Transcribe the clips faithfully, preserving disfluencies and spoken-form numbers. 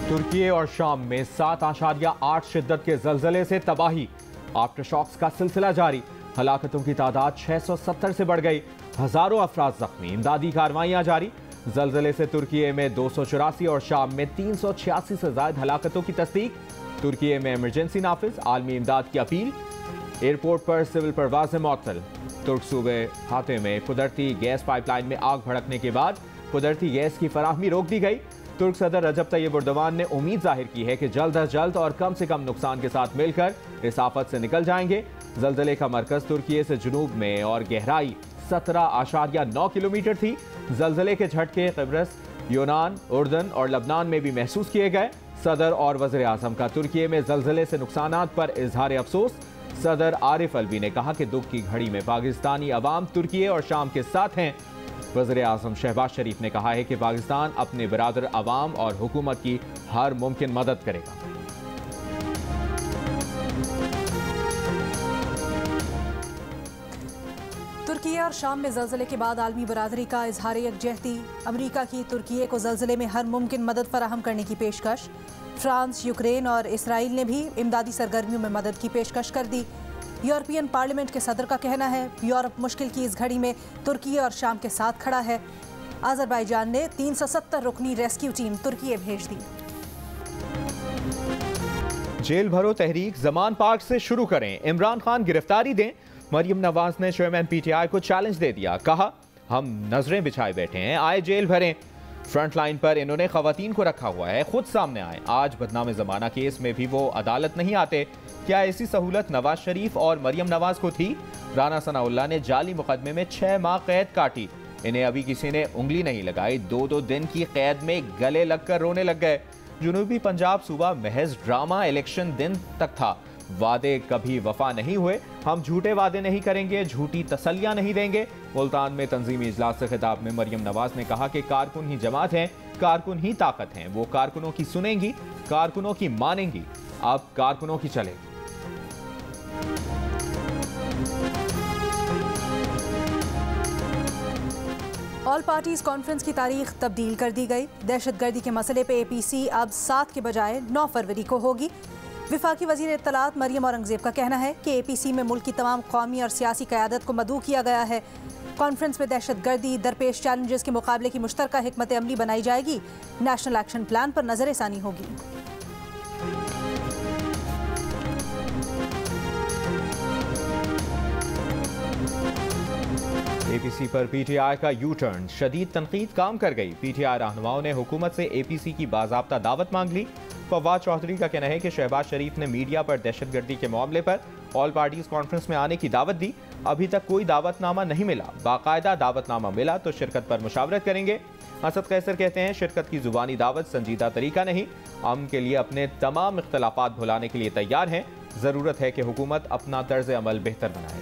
तुर्की और शाम में सात आशारिया आठ शिद्दत के जलजले से तबाही। आफ्टर शॉक्स का सिलसिला जारी। हलाकतों की तादाद छह सौ सत्तर से बढ़ गई। हजारों अफराद जख्मी। इमदादी कार्रवाइयां जारी। जलजले से तुर्की में दो सौ चौरासी और शाम में तीन सौ छियासी से ज्यादा हलाकतों की तस्दीक। तुर्की में इमरजेंसी नाफिज। आलमी इमदाद की अपील। एयरपोर्ट पर सिविल परवाजें मअतल। तुर्क सूबे हाते में कुदरती गैस पाइपलाइन में आग भड़कने के बाद कुदरती गैस की फराहमी रोक दी गई। तुर्क सदर रजब तैयब एर्दोगान ने उम्मीद जाहिर की है कि जल्द अज जल्द और कम से कम नुकसान के साथ मिलकर इस आफत से निकल जाएंगे। जलजले का मरकज तुर्की से जुनूब में और गहराई सत्रह आशारिया नौ किलोमीटर थी। जलजले के झटके क़िब्रस, यूनान, उर्दन और लबनान में भी महसूस किए गए। सदर और वज़ीर आज़म का तुर्की में जलजले से नुकसानात पर इजहार अफसोस। सदर आरिफ अलवी ने कहा कि दुख की घड़ी में पाकिस्तानी अवाम तुर्की और शाम के साथ हैं। वज़ीर आज़म शहबाज शरीफ ने कहा है कि पाकिस्तान अपने बिरादर अवाम और हुकूमत की हर मुमकिन मदद करेगा। तुर्की और शाम में जलजले के बाद आलमी बरादरी का इजहार यकजहती। अमरीका की तुर्की को जलजले में हर मुमकिन मदद फराहम करने की पेशकश। फ्रांस, यूक्रेन और इसराइल ने भी इमदादी सरगर्मियों में मदद की पेशकश कर दी। यूरोपियन पार्लियामेंट के सदर का कहना है यूरोप मुश्किल की इस घड़ी में तुर्की और शाम के साथ खड़ा है। अजरबैजान ने तीन सौ सत्तर रुकनी रेस्क्यू टीम तुर्की भेज दी। जेल भरो तहरीक जमान पार्क से शुरू करें, इमरान खान गिरफ्तारी दें। मरियम नवाज ने चेयरमैन पीटीआई को चैलेंज दे दिया। कहा हम नजरें बिछाए बैठे हैं, आए जेल भरें। फ्रंट लाइन पर इन्होंने खवातीन को रखा हुआ है, खुद सामने आए। आज बदनाम जमाना केस में भी वो अदालत नहीं आते। क्या ऐसी सहूलत नवाज शरीफ और मरियम नवाज को थी? राना सनाउल्लाह ने जाली मुकदमे में छह माह कैद काटी। इन्हें अभी किसी ने उंगली नहीं लगाई। दो दो दिन की कैद में गले लगकर रोने लग गए। जुनूबी पंजाब सूबा महज ड्रामा इलेक्शन दिन तक था। वादे कभी वफा नहीं हुए। हम झूठे वादे नहीं करेंगे, झूठी तसल्लियां नहीं देंगे। मुल्तान में तंजीमी इजलास से खिताब में मरियम नवाज ने कहा कि कारकुन ही जमात हैं, कारकुन ही ताकत हैं। वो कारकुनों की सुनेंगी, कारकुनों की मानेंगी। अब कारकुनों की चलेगी। ऑल पार्टीज कॉन्फ्रेंस की तारीख तब्दील कर दी गई। दहशतगर्दी के मसले पे एपीसी अब सात के बजाय नौ फरवरी को होगी। विफाकी वजीर इत्तलात मरियम औरंगजेब का कहना है कि एपीसी में मुल्क की तमाम कौमी और सियासी क़यादत को मदऊ किया गया है। कॉन्फ्रेंस में दहशतगर्दी, दरपेश चैलेंजेस के मुकाबले की मुश्तरका हिकमत अमली बनाई जाएगी। नेशनल एक्शन प्लान पर नजरसानी होगी। एपीसी पर पीटीआई का यू टर्न, शदीद तनकीद काम कर गई। पीटीआई रहनुमाओं ने हुकूमत से एपीसी की बाज़ाब्ता दावत मांग ली। फवाद चौधरी का कहना है कि शहबाज शरीफ ने मीडिया पर दहशतगर्दी के मामले पर ऑल पार्टीज कॉन्फ्रेंस में आने की दावत दी। अभी तक कोई दावतनामा नहीं मिला। बाकायदा दावतनामा मिला तो शिरकत पर मुशावरत करेंगे। असद कैसर कहते हैं शिरकत की जुबानी दावत संजीदा तरीका नहीं। अमन के लिए अपने तमाम इख्तलाफात भुलाने के लिए तैयार हैं। ज़रूरत है कि हुकूमत अपना तर्ज अमल बेहतर बनाए।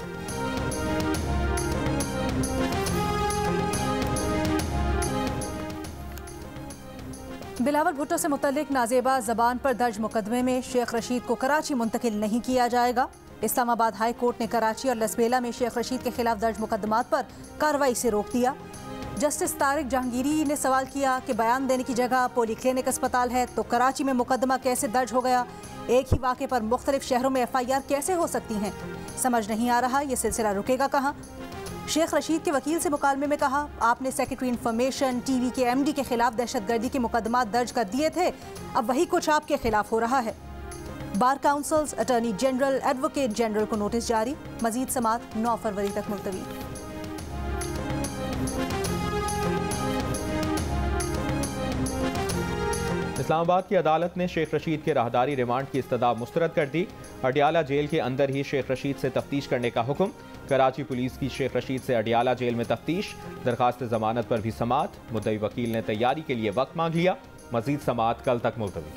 बिलावल भुट्टो से मुतल्लिक नाजेबा जबान पर दर्ज मुकदमे में शेख रशीद को कराची मुंतकिल नहीं किया जाएगा। इस्लामाबाद हाई कोर्ट ने कराची और लसबेला में शेख रशीद के खिलाफ दर्ज मुकदमात पर कार्रवाई से रोक दिया। जस्टिस तारिक जहांगीरी ने सवाल किया कि बयान देने की जगह पोली क्लिनिक अस्पताल है तो कराची में मुकदमा कैसे दर्ज हो गया? एक ही वाक़े पर मुख्तलिफ शहरों में एफ आई आर कैसे हो सकती हैं? समझ नहीं आ रहा ये सिलसिला रुकेगा कहाँ? शेख रशीद के वकील से मुकालमे में कहा आपने सेक्रेटरी इंफॉर्मेशन टीवी के एमडी के खिलाफ दहशतगर्दी के मुकदमात दर्ज कर दिए थे, अब वही कुछ आपके खिलाफ हो रहा है। Bar councils, attorney general, advocate general को नोटिस जारी। मजीद समाअत नौ फरवरी तक मुलतवी। इस्लामाबाद की अदालत ने शेख रशीद के राहदारी रिमांड की इस्तदा मुस्तरद कर दी। अडियाला जेल के अंदर ही शेख रशीद से तफ्तीश करने का हुक्म। कराची पुलिस की शेख रशीद से अडियाला जेल में तफ्तीश। दरखास्त जमानत पर भी समाअत। मुद्दई वकील ने तैयारी के लिए वक्त मांग लिया। मजीद समाअत कल तक मुलतवी।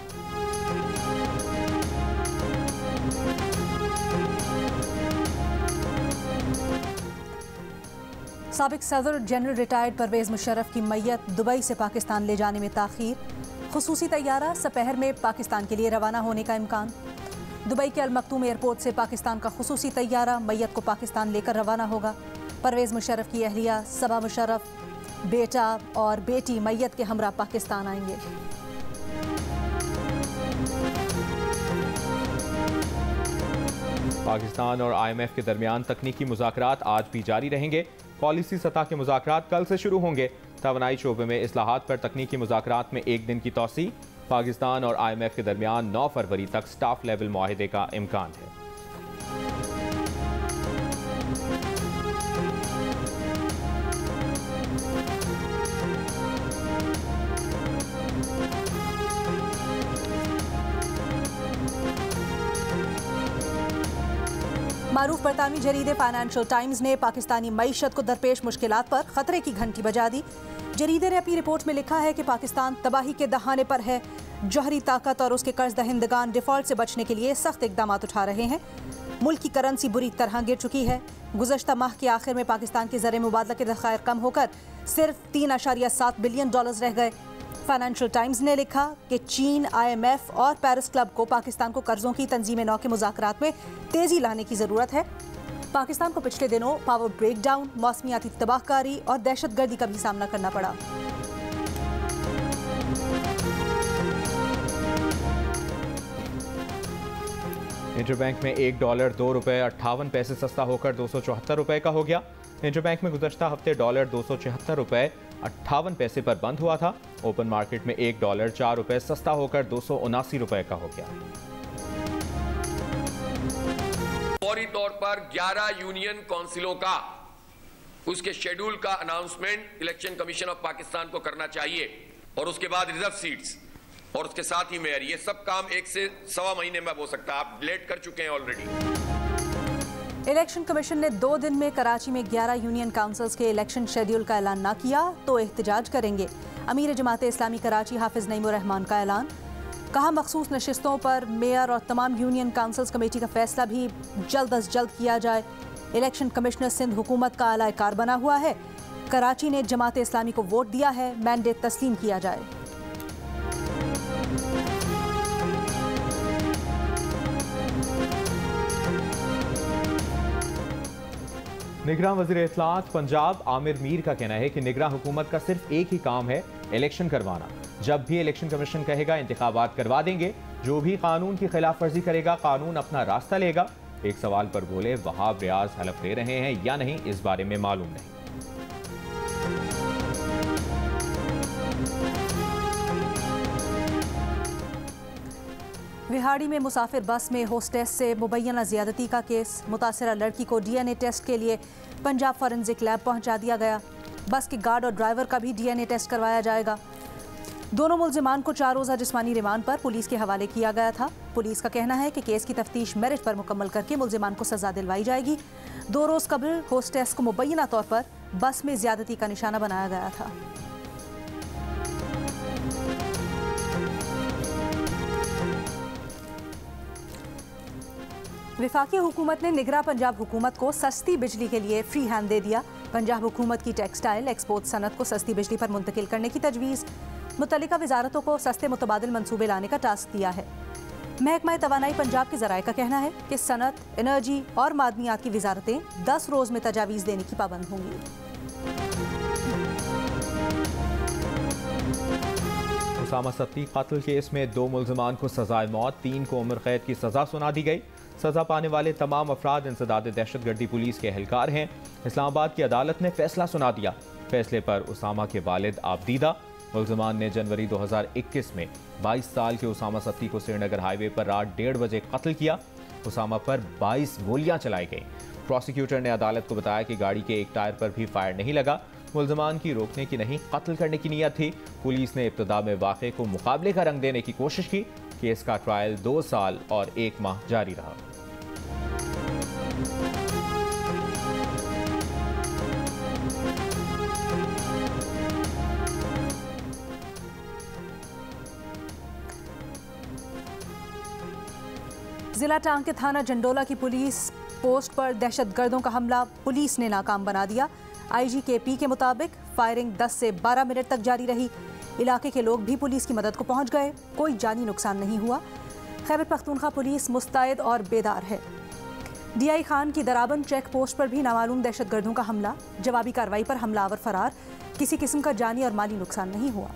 साबिक सदर जनरल रिटायर्ड परवेज मुशर्रफ की मैयत दुबई से पाकिस्तान ले जाने में ताखीर। खुसूसी तैयारा सपहर में पाकिस्तान के लिए रवाना होने का इम्कान। दुबई के अल मखतूम एयरपोर्ट से पाकिस्तान का खुसूसी तैयारा मैयत को पाकिस्तान लेकर रवाना होगा। परवेज मुशर्रफ की अहलिया सबा मुशर्रफ, बेटा और बेटी मैयत के हमरा पाकिस्तान आएंगे। पाकिस्तान और आई एम एफ के दरमियान तकनीकी मुज़ाकरात आज भी जारी रहेंगे। पॉलिसी सतह के मुज़ाकरात कल से शुरू होंगे। तवानाई शोबे में इस्लाहात पर तकनीकी मुज़ाकरात में एक दिन की तौसी। पाकिस्तान और आई एम एफ के दरमियान नौ फरवरी तक स्टाफ लेवल मुआहदे का इम्कान है। मारूफ बरतानवी जरीदे फाइनेंशियल टाइम्स ने पाकिस्तानी मईशत को दरपेश मुश्किलात पर खतरे की घंटी बजा दी। जरीदे ने अपनी रिपोर्ट में लिखा है कि पाकिस्तान तबाही के दहाने पर है। जौहरी ताकत और उसके कर्ज दहिंदगान डिफॉल्ट से बचने के लिए सख्त इकदाम उठा रहे हैं। मुल्क की करेंसी बुरी तरह गिर चुकी है। गुज़श्ता माह के आखिर में पाकिस्तान के ज़र मुबादला के ज़खायर कम होकर सिर्फ तीन अशारिया सात बिलियन डॉलर रह गए। फाइनेंशियल टाइम्स ने लिखा कि चीन, आई एम एफ और पेरिस क्लब को पाकिस्तान को कर्जों की तंजीम नौ के मुज़ाकरात में तेज़ी लाने की ज़रूरत है। पाकिस्तान को पिछले दिनों पावर ब्रेकडाउन, मौसमियाती तबाहकारी और दहशतगर्दी का भी सामना करना पड़ा। इंटरबैंक में एक डॉलर दो रुपये अट्ठावन पैसे सस्ता होकर दो सौ चौहत्तर रुपये का हो गया। इंटरबैंक में गुज़श्ता हफ्ते डॉलर दो सौ छिहत्तर रुपये अट्ठावन पैसे पर बंद हुआ था। ओपन मार्केट में एक डॉलर चार रुपये सस्ता होकर दो सौ उनासी रुपये का हो गया। फौरी तौर पर ग्यारह यूनियन काउंसिलों का उसके शेड्यूल का announcement election commission of Pakistan को करना चाहिए और उसके बाद रिजर्व सीट्स और उसके साथ ही मेयर, ये सब काम एक से सवा महीने में हो सकता है। आप लेट कर चुके हैं ऑलरेडी। इलेक्शन कमीशन ने दो दिन में कराची में ग्यारह यूनियन काउंसिल्स के इलेक्शन शेड्यूल का ऐलान न किया तो एहतजाज करेंगे। अमीर जमात इस्लामी कराची हाफिज नईमुर रहमान का ऐलान। कहा मखसूस नशिस्तों पर मेयर और तमाम यूनियन काउंसिल्स कमेटी का फैसला भी जल्द अज जल्द किया जाए। इलेक्शन कमिश्नर सिंध हुकूमत का आला कार बना हुआ है। कराची ने जमात इस्लामी को वोट दिया है, मैंडेट तस्लीम किया जाए। निगरान वज़ीर इत्तलाआत पंजाब आमिर मीर का कहना है कि निगरान हुकूमत का सिर्फ एक ही काम है, इलेक्शन करवाना। जब भी इलेक्शन कमीशन कहेगा इंतखाबात करवा देंगे। जो भी कानून की खिलाफ वर्जी करेगा कानून अपना रास्ता लेगा। एक सवाल पर बोले वहाब रियाज हलफ ले रहे हैं या नहीं, इस बारे में मालूम नहीं। विहाड़ी में मुसाफिर बस में होस्टेस से मुबैना ज्यादती का केस। मुतासरा लड़की को डी एन ए टेस्ट के लिए पंजाब फॉरेंसिक लैब पहुंचा दिया गया। बस के गार्ड और ड्राइवर का भी डी एन ए टेस्ट करवाया जाएगा। दोनों मुल्जिमान को चार रोज़ा जिस्मानी रिमांड पर पुलिस के हवाले किया गया था। पुलिस का कहना है कि केस की तफ्तीश मेरिट पर मुकम्मल करके मुल्जिमान को सजा दिलवाई जाएगी। दो रोज़ कबल होस्टेस को मुबैना तौर पर बस में ज्यादती का निशाना बनाया गया था। विफाकी हुकूमत ने निगरां पंजाब हुकूमत को सस्ती बिजली के लिए फ्री हैंड दे दिया। पंजाब हुकूमत की टेक्सटाइल एक्सपोर्ट सनत को सस्ती बिजली पर मुंतकिल करने की तजवीज़। मुतल्लिका वजारतों को सस्ते मुतबादिल मंसूबे लाने का टास्क दिया है। महकमा तवानाई पंजाब के ज़राए का कहना है कि सनत, एनर्जी और मादनियात की वजारतें दस रोज़ में तजावीज़ देने की पाबंद होंगी। उसामा सत्ती कत्ल केस में दो मुल्जिमान को सजाए मौत, तीन को उम्र कैद की सजा सुना दी गई। सजा पाने वाले तमाम अफराद इंसदाद दहशतगर्दी पुलिस के एहलकार हैं। इस्लामाबाद की अदालत ने फैसला सुना दिया। फैसले पर उसामा के वालिद आबदीदा। मुल्जिमान ने जनवरी दो हज़ार इक्कीस में बाईस साल के उसामा सत्ती को श्रीनगर हाईवे पर रात डेढ़ बजे कत्ल किया। उसामा पर बाईस गोलियां चलाई गईं। प्रोसिक्यूटर ने अदालत को बताया कि गाड़ी के एक टायर पर भी फायर नहीं लगा। मुल्जिमान की रोकने की नहीं, कत्ल करने की नीयत थी। पुलिस ने इब्तिदा में वाक़े को मुकाबले का रंग देने की कोशिश की। केस का ट्रायल दो साल और एक माह जारी रहा। जिला टांग के थाना जंडोला की पुलिस पोस्ट पर दहशतगर्दों का हमला पुलिस ने नाकाम बना दिया। आईजी के पी के मुताबिक फायरिंग दस से बारह मिनट तक जारी रही। इलाके के लोग भी पुलिस की मदद को पहुंच गए। कोई जानी नुकसान नहीं हुआ। खैबर पख्तूनख्वा पुलिस मुस्तैद और बेदार है। डीआई खान की दराबंद चेक पोस्ट पर भी नामालूम दहशतगर्दों का हमला। जवाबी कार्रवाई पर हमलावर फरार। किसी किस्म का जानी और माली नुकसान नहीं हुआ।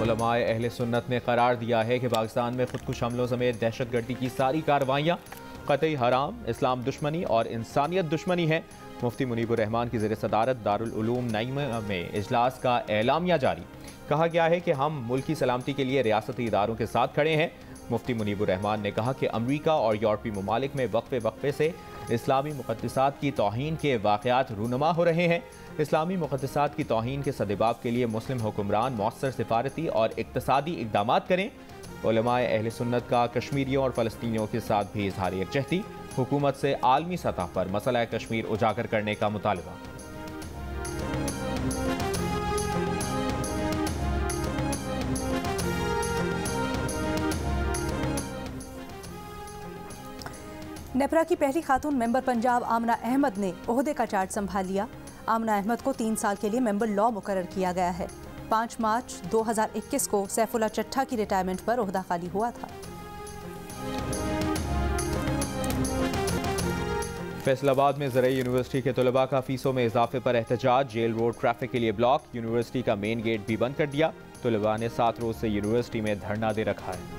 उलमाए अहले सुन्नत ने करार दिया है कि पाकिस्तान में खुदकुश हमलों समेत दहशतगर्दी की सारी कार्रवाइयाँ कतई हराम, इस्लाम दुश्मनी और इंसानियत दुश्मनी है। मुफ्ती मुनीबुर रहमान की ज़ेर सदारत दारुल उलूम नईमा में इजलास का एलामिया जारी। कहा गया है कि हम मुल्क की सलामती के लिए रियासती इदारों के साथ खड़े हैं। मुफ्ती मुनीबुर रहमान ने कहा कि अमरीका और यूरोपीय ममालिक में वक्फे वक्फे से इस्लामी मुक़द्दसात की तौहीन के वाक़यात रूनुमा हो रहे हैं। इस्लामी मुक़द्दसात की तौहीन के सदेबाब के लिए मुस्लिम हुक्मरान मौसर सिफारती और इक़्तिसादी इक़दाम करें। उलमाए अहले सुन्नत का कश्मीरियों और फ़लस्तीनियों के साथ भी इज़हार यकजहती, हुकूमत से आलमी सतह पर मसला कश्मीर उजागर करने का मुतालबा। नेपरा की पहली खातून मेंबर पंजाब आमना अहमद ने ओहदे का चार्ज संभाल लिया। आमना अहमद को तीन साल के लिए मेंबर लॉ मुकर्रर किया गया है। पाँच मार्च दो हज़ार इक्कीस को सैफुल्ला चट्ठा की रिटायरमेंट पर ओहदा खाली हुआ था। फैसलाबाद में ज़रई यूनिवर्सिटी के तलबा का फीसों में इजाफे पर एहतजाज। जेल रोड ट्रैफिक के लिए ब्लॉक, यूनिवर्सिटी का मेन गेट भी बंद कर दिया। तलबा ने सात रोज से यूनिवर्सिटी में धरना दे रखा है।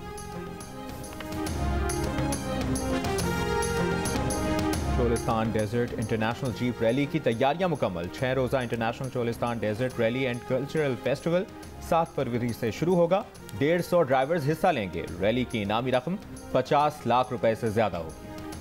Cholistan desert international jeep rally की तैयारियां मुकम्मल। छह रोजा international Cholistan desert rally and cultural festival सात फरवरी से शुरू होगा। डेढ़ सौ ड्राइवर्स हिस्सा लेंगे। रैली की इनामी रकम पचास लाख रुपए से ज्यादा होगी।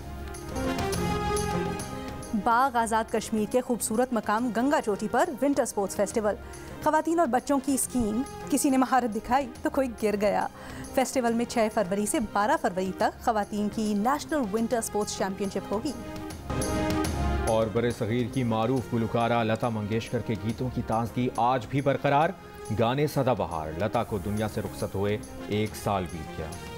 बाग आज़ाद कश्मीर के खूबसूरत मकाम गंगा चोटी पर विंटर स्पोर्ट्स फेस्टिवल। खवातीन और बच्चों की स्कीइंग, किसी ने महारत दिखाई तो कोई गिर गया। फेस्टिवल में छह फरवरी से बारह फरवरी तक खवातीन की नेशनल विंटर स्पोर्ट्स चैंपियनशिप होगी। और बड़े सगीर की मारूफ गुलकारा लता मंगेशकर के गीतों की ताजगी आज भी बरकरार। गाने सदाबहार। लता को दुनिया से रुखसत हुए एक साल बीत गया।